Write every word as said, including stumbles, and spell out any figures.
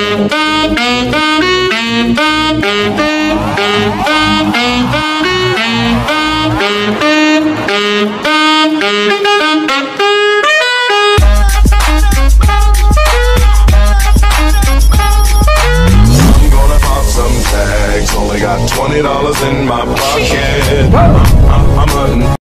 Only got twenty dollars in my pocket. I'm, I'm hunting.